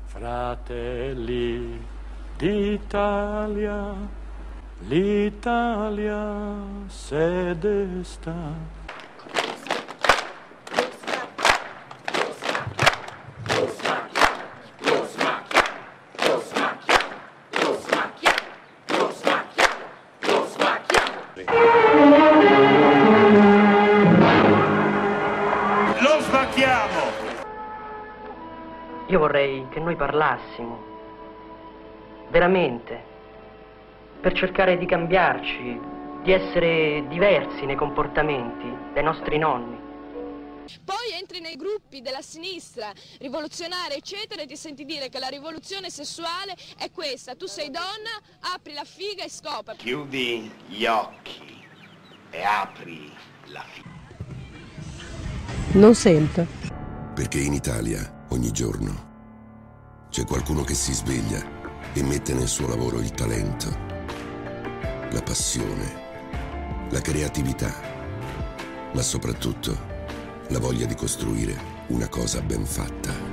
Fratelli d'Italia, l'Italia sede sta. Lo smacchiamo! Io vorrei che noi parlassimo, veramente, per cercare di cambiarci, di essere diversi nei comportamenti dai nostri nonni. Poi entri nei gruppi della sinistra, rivoluzionaria eccetera, e ti senti dire che la rivoluzione sessuale è questa: tu sei donna, apri la figa e scopa. Chiudi gli occhi e apri la figa. Non sento. Perché in Italia, ogni giorno, c'è qualcuno che si sveglia e mette nel suo lavoro il talento, la passione, la creatività, ma soprattutto la voglia di costruire una cosa ben fatta.